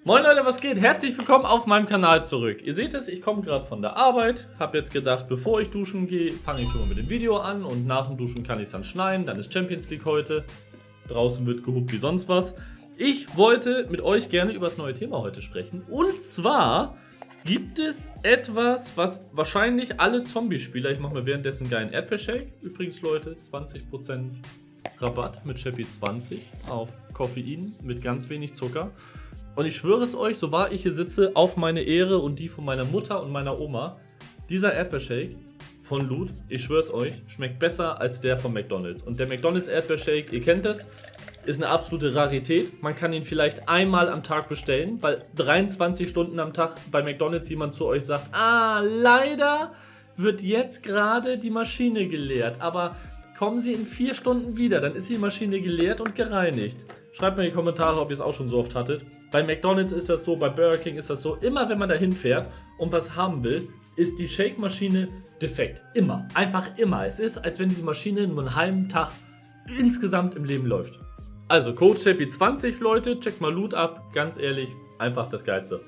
Moin Leute, was geht? Herzlich willkommen auf meinem Kanal zurück. Ihr seht es, ich komme gerade von der Arbeit, habe jetzt gedacht, bevor ich duschen gehe, fange ich schon mal mit dem Video an und nach dem Duschen kann ich es dann schneiden. Dann ist Champions League heute, draußen wird gehupt wie sonst was. Ich wollte mit euch gerne über das neue Thema heute sprechen. Und zwar gibt es etwas, was wahrscheinlich alle Zombie-Spieler, ich mache mir währenddessen einen geilen Erdbeershake. Übrigens Leute, 20% Rabatt mit Chappy20 auf Koffein mit ganz wenig Zucker. Und ich schwöre es euch, so wahr ich hier sitze, auf meine Ehre und die von meiner Mutter und meiner Oma, dieser Erdbeershake von Loot, ich schwöre es euch, schmeckt besser als der von McDonald's. Und der McDonald's Erdbeershake, ihr kennt es, ist eine absolute Rarität. Man kann ihn vielleicht einmal am Tag bestellen, weil 23 Stunden am Tag bei McDonald's jemand zu euch sagt, leider wird jetzt gerade die Maschine geleert, aber kommen Sie in 4 Stunden wieder, dann ist die Maschine geleert und gereinigt. Schreibt mir in die Kommentare, ob ihr es auch schon so oft hattet. Bei McDonald's ist das so, bei Burger King ist das so. Immer wenn man da hinfährt und was haben will, ist die Shake-Maschine defekt. Immer. Einfach immer. Es ist, als wenn diese Maschine nur einen halben Tag insgesamt im Leben läuft. Also, Code Chappy20, Leute. Checkt mal Loot ab. Ganz ehrlich, einfach das Geilste.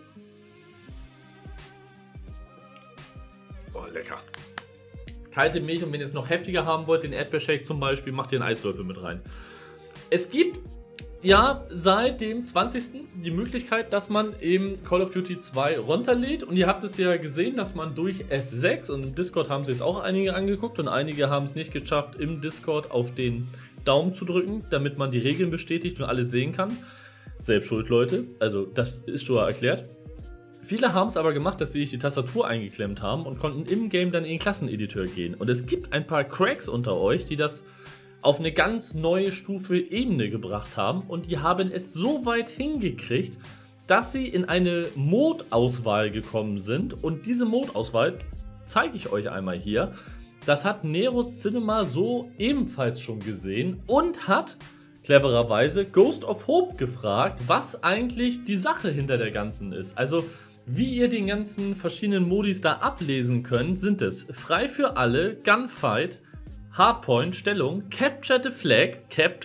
Oh, lecker. Kalte Milch und wenn ihr es noch heftiger haben wollt, den Erdbeershake zum Beispiel, macht ihr einen Eislöffel mit rein. Es gibt ja seit dem 20. die Möglichkeit, dass man eben Call of Duty 2 runterlädt. Und ihr habt es ja gesehen, dass man durch F6, und im Discord haben sich es auch einige angeguckt und einige haben es nicht geschafft, im Discord auf den Daumen zu drücken, damit man die Regeln bestätigt und alles sehen kann. Selbst schuld, Leute. Also das ist schon erklärt. Viele haben es aber gemacht, dass sie sich die Tastatur eingeklemmt haben und konnten im Game dann in den Klasseneditor gehen. Und es gibt ein paar Cracks unter euch, die das auf eine ganz neue Stufe Ebene gebracht haben. Und die haben es so weit hingekriegt, dass sie in eine Mode-Auswahl gekommen sind. Und diese Mode-Auswahl zeige ich euch einmal hier. Das hat Nero Cinema so ebenfalls schon gesehen und hat clevererweise Ghost of Hope gefragt, was eigentlich die Sache hinter der ganzen ist. Also wie ihr den ganzen verschiedenen Modis da ablesen könnt, sind es frei für alle, Gunfight, Hardpoint, Stellung, Capture the Flag,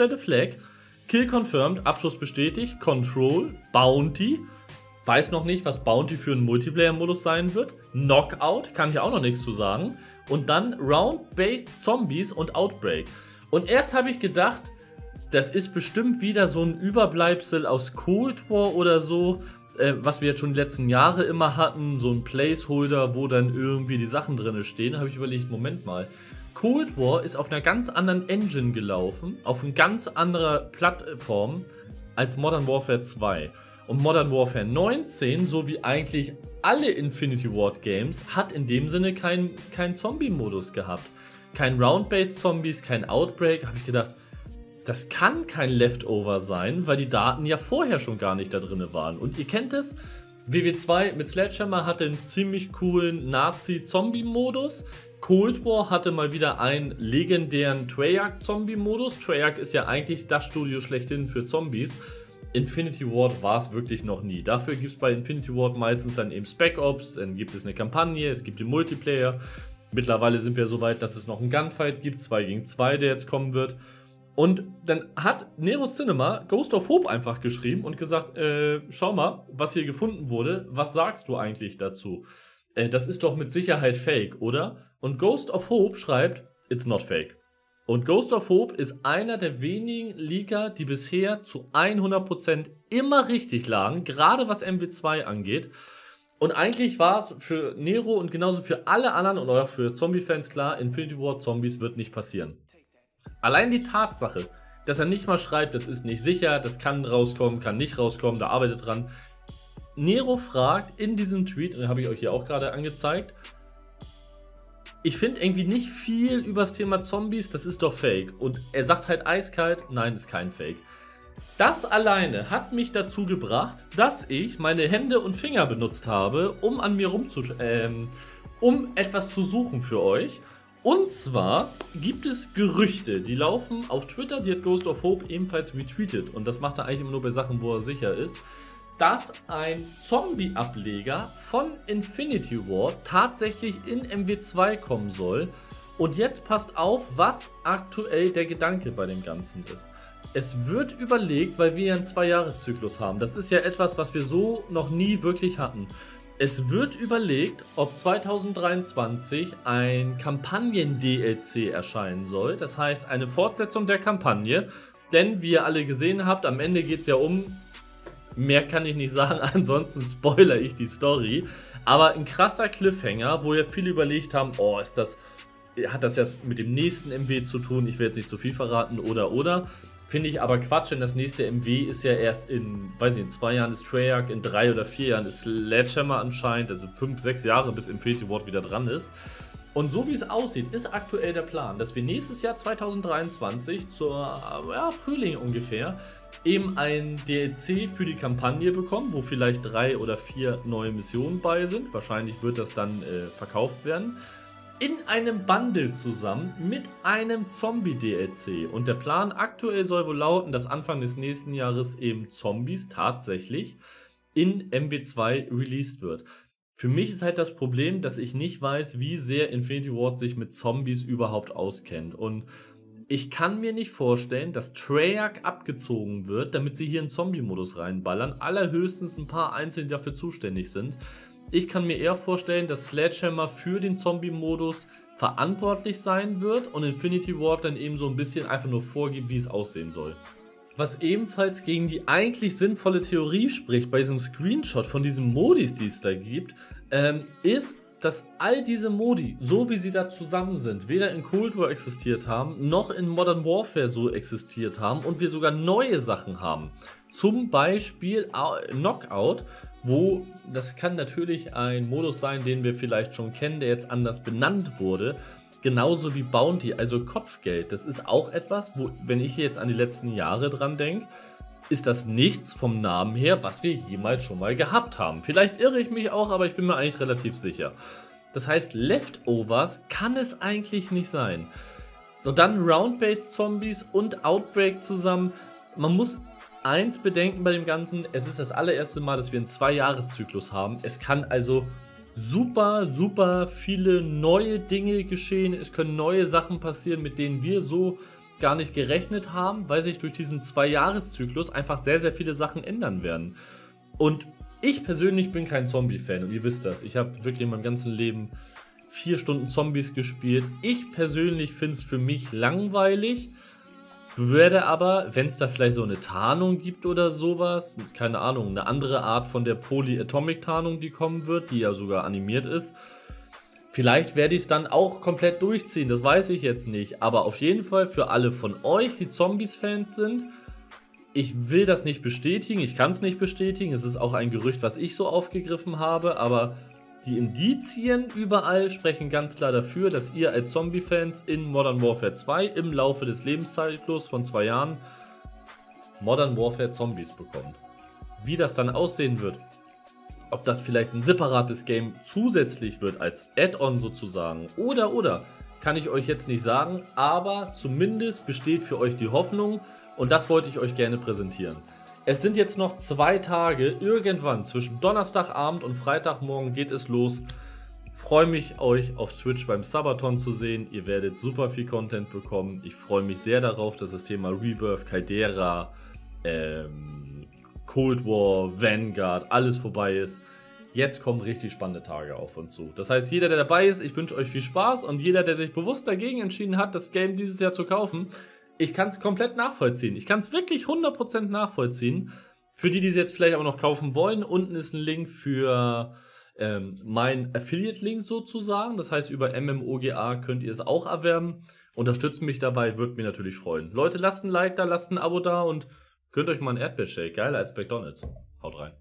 Kill Confirmed, Abschuss bestätigt, Control, Bounty, weiß noch nicht, was Bounty für einen Multiplayer-Modus sein wird, Knockout, kann ich auch noch nichts zu sagen, und dann Round-Based Zombies und Outbreak. Und erst habe ich gedacht, das ist bestimmt wieder so ein Überbleibsel aus Cold War oder so, was wir jetzt schon die letzten Jahre immer hatten, so ein Placeholder, wo dann irgendwie die Sachen drin stehen. Da habe ich überlegt, Moment mal, Cold War ist auf einer ganz anderen Engine gelaufen, auf einer ganz anderen Plattform als Modern Warfare 2. Und Modern Warfare 19, so wie eigentlich alle Infinity Ward Games, hat in dem Sinne keinen Zombie-Modus gehabt. Kein Round-Based Zombies, kein Outbreak. Habe ich gedacht, das kann kein Leftover sein, weil die Daten ja vorher schon gar nicht da drin waren. Und ihr kennt es, WW2 mit Sledgehammer hatte einen ziemlich coolen Nazi-Zombie-Modus. Cold War hatte mal wieder einen legendären Treyarch-Zombie-Modus. Treyarch ist ja eigentlich das Studio schlechthin für Zombies. Infinity Ward war es wirklich noch nie. Dafür gibt es bei Infinity Ward meistens dann eben Spec Ops, dann gibt es eine Kampagne, es gibt den Multiplayer. Mittlerweile sind wir so weit, dass es noch einen Gunfight gibt, 2 gegen 2, der jetzt kommen wird. Und dann hat Nero Cinema Ghost of Hope einfach geschrieben und gesagt, schau mal, was hier gefunden wurde, was sagst du eigentlich dazu? Das ist doch mit Sicherheit fake, oder? Und Ghost of Hope schreibt, it's not fake. Und Ghost of Hope ist einer der wenigen Leaker, die bisher zu 100% immer richtig lagen, gerade was MW2 angeht. Und eigentlich war es für Nero und genauso für alle anderen und auch für Zombie-Fans klar, Infinity Ward Zombies wird nicht passieren. Allein die Tatsache, dass er nicht mal schreibt, das ist nicht sicher, das kann rauskommen, kann nicht rauskommen, da arbeitet dran. Nero fragt in diesem Tweet, den habe ich euch hier auch gerade angezeigt, ich finde irgendwie nicht viel über das Thema Zombies, das ist doch fake. Und er sagt halt eiskalt, nein, das ist kein Fake. Das alleine hat mich dazu gebracht, dass ich meine Hände und Finger benutzt habe, um an mir um etwas zu suchen für euch. Und zwar gibt es Gerüchte, die laufen auf Twitter, die hat Ghost of Hope ebenfalls retweetet. Und das macht er eigentlich immer nur bei Sachen, wo er sicher ist, dass ein Zombie-Ableger von Infinity Ward tatsächlich in MW2 kommen soll. Und jetzt passt auf, was aktuell der Gedanke bei dem Ganzen ist. Es wird überlegt, weil wir ja einen 2-Jahres-Zyklus haben. Das ist ja etwas, was wir so noch nie wirklich hatten. Es wird überlegt, ob 2023 ein Kampagnen-DLC erscheinen soll. Das heißt, eine Fortsetzung der Kampagne. Denn, wie ihr alle gesehen habt, am Ende geht es ja mehr kann ich nicht sagen, ansonsten spoilere ich die Story. Aber ein krasser Cliffhanger, wo ja viele überlegt haben, oh, hat das jetzt mit dem nächsten MW zu tun? Ich will jetzt nicht zu viel verraten, oder. Finde ich aber Quatsch, denn das nächste MW ist ja erst in 2 Jahren ist Treyarch, in 3 oder 4 Jahren ist Sledgehammer anscheinend, also 5, 6 Jahre, bis Infinity Ward wieder dran ist. Und so wie es aussieht, ist aktuell der Plan, dass wir nächstes Jahr 2023 zur Frühling ungefähr eben ein DLC für die Kampagne bekommen, wo vielleicht 3 oder 4 neue Missionen bei sind. Wahrscheinlich wird das dann verkauft werden. In einem Bundle zusammen mit einem Zombie-DLC. Und der Plan aktuell soll wohl lauten, dass Anfang des nächsten Jahres eben Zombies tatsächlich in MW2 released wird. Für mich ist halt das Problem, dass ich nicht weiß, wie sehr Infinity Ward sich mit Zombies überhaupt auskennt. Und ich kann mir nicht vorstellen, dass Treyarch abgezogen wird, damit sie hier einen Zombie-Modus reinballern. Allerhöchstens ein paar Einzelne dafür zuständig sind. Ich kann mir eher vorstellen, dass Sledgehammer für den Zombie-Modus verantwortlich sein wird und Infinity Ward dann eben so ein bisschen einfach nur vorgibt, wie es aussehen soll. Was ebenfalls gegen die eigentlich sinnvolle Theorie spricht bei diesem Screenshot von diesen Modis, die es da gibt, ist, dass all diese Modi, so wie sie da zusammen sind, weder in Cold War existiert haben, noch in Modern Warfare so existiert haben und wir sogar neue Sachen haben. Zum Beispiel Knockout, wo, das kann natürlich ein Modus sein, den wir vielleicht schon kennen, der jetzt anders benannt wurde. Genauso wie Bounty, also Kopfgeld. Das ist auch etwas, wo, wenn ich jetzt an die letzten Jahre dran denke, ist das nichts vom Namen her, was wir jemals schon mal gehabt haben. Vielleicht irre ich mich auch, aber ich bin mir eigentlich relativ sicher. Das heißt, Leftovers kann es eigentlich nicht sein. Und dann Round-Based Zombies und Outbreak zusammen. Man muss eins bedenken bei dem Ganzen, es ist das allererste Mal, dass wir einen 2-Jahres-Zyklus haben. Es kann also super viele neue Dinge geschehen. Es können neue Sachen passieren, mit denen wir so gar nicht gerechnet haben, weil sich durch diesen 2-Jahres-Zyklus einfach sehr viele Sachen ändern werden. Und ich persönlich bin kein Zombie-Fan und ihr wisst das. Ich habe wirklich in meinem ganzen Leben 4 Stunden Zombies gespielt. Ich persönlich finde es für mich langweilig. Würde aber, wenn es da vielleicht so eine Tarnung gibt oder sowas, keine Ahnung, eine andere Art von der Polyatomic-Tarnung, die kommen wird, die ja sogar animiert ist, vielleicht werde ich es dann auch komplett durchziehen, das weiß ich jetzt nicht. Aber auf jeden Fall für alle von euch, die Zombies-Fans sind, ich will das nicht bestätigen, ich kann es nicht bestätigen, es ist auch ein Gerücht, was ich so aufgegriffen habe, aber die Indizien überall sprechen ganz klar dafür, dass ihr als Zombie-Fans in Modern Warfare 2 im Laufe des Lebenszyklus von 2 Jahren Modern Warfare Zombies bekommt. Wie das dann aussehen wird, ob das vielleicht ein separates Game zusätzlich wird als Add-on sozusagen oder, kann ich euch jetzt nicht sagen, aber zumindest besteht für euch die Hoffnung und das wollte ich euch gerne präsentieren. Es sind jetzt noch 2 Tage, irgendwann zwischen Donnerstagabend und Freitagmorgen geht es los. Freue mich, euch auf Twitch beim Sabaton zu sehen. Ihr werdet super viel Content bekommen. Ich freue mich sehr darauf, dass das Thema Rebirth, Caldera, Cold War, Vanguard, alles vorbei ist. Jetzt kommen richtig spannende Tage auf uns zu. Das heißt, jeder, der dabei ist, ich wünsche euch viel Spaß und jeder, der sich bewusst dagegen entschieden hat, das Game dieses Jahr zu kaufen, ich kann es komplett nachvollziehen. Ich kann es wirklich 100% nachvollziehen. Für die, die es jetzt vielleicht aber noch kaufen wollen, unten ist ein Link für mein Affiliate-Link sozusagen. Das heißt, über MMOGA könnt ihr es auch erwerben. Unterstützt mich dabei, würde mich natürlich freuen. Leute, lasst ein Like da, lasst ein Abo da und gönnt euch mal einen Erdbeershake. Geiler als McDonald's. Haut rein.